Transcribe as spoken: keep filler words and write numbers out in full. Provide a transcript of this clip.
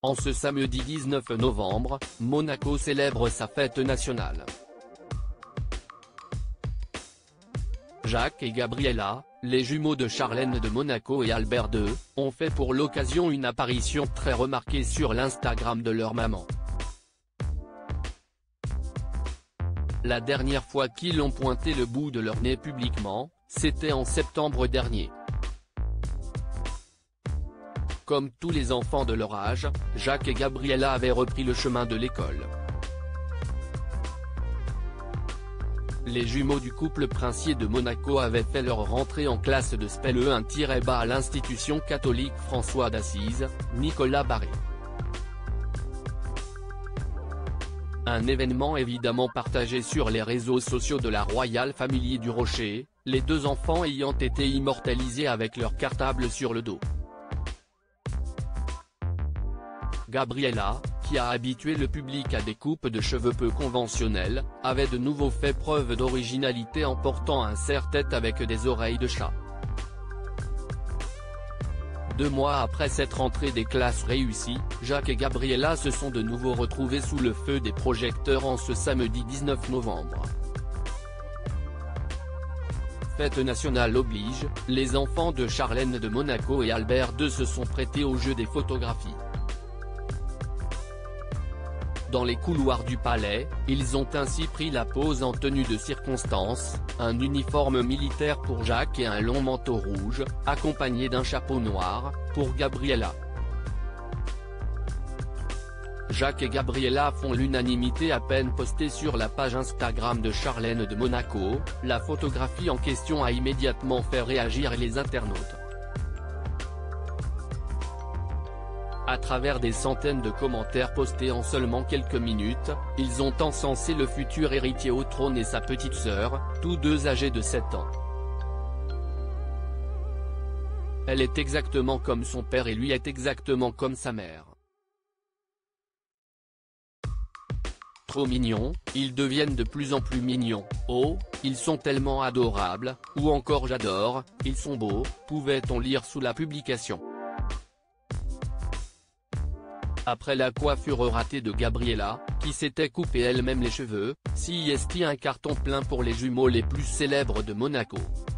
En ce samedi dix-neuf novembre, Monaco célèbre sa fête nationale. Jacques et Gabriella, les jumeaux de Charlène de Monaco et Albert deux, ont fait pour l'occasion une apparition très remarquée sur l'Instagram de leur maman. La dernière fois qu'ils ont pointé le bout de leur nez publiquement, c'était en septembre dernier. Comme tous les enfants de leur âge, Jacques et Gabriella avaient repris le chemin de l'école. Les jumeaux du couple princier de Monaco avaient fait leur rentrée en classe de S P E L E un bas à l'institution catholique François d'Assise, Nicolas Barré. Un événement évidemment partagé sur les réseaux sociaux de la Royal Family du Rocher, les deux enfants ayant été immortalisés avec leur cartable sur le dos. Gabriella, qui a habitué le public à des coupes de cheveux peu conventionnelles, avait de nouveau fait preuve d'originalité en portant un serre-tête avec des oreilles de chat. Deux mois après cette rentrée des classes réussie, Jacques et Gabriella se sont de nouveau retrouvés sous le feu des projecteurs en ce samedi dix-neuf novembre. Fête nationale oblige, les enfants de Charlène de Monaco et Albert deux se sont prêtés au jeu des photographies. Dans les couloirs du palais, ils ont ainsi pris la pose en tenue de circonstance, un uniforme militaire pour Jacques et un long manteau rouge, accompagné d'un chapeau noir, pour Gabriella. Jacques et Gabriella font l'unanimité à peine postée sur la page Instagram de Charlène de Monaco, la photographie en question a immédiatement fait réagir les internautes. À travers des centaines de commentaires postés en seulement quelques minutes, ils ont encensé le futur héritier au trône et sa petite sœur, tous deux âgés de sept ans. Elle est exactement comme son père et lui est exactement comme sa mère. Trop mignons, ils deviennent de plus en plus mignons, oh, ils sont tellement adorables, ou encore j'adore, ils sont beaux, pouvait-on lire sous la publication. Après la coiffure ratée de Gabriella, qui s'était coupé elle-même les cheveux, si est un carton plein pour les jumeaux les plus célèbres de Monaco.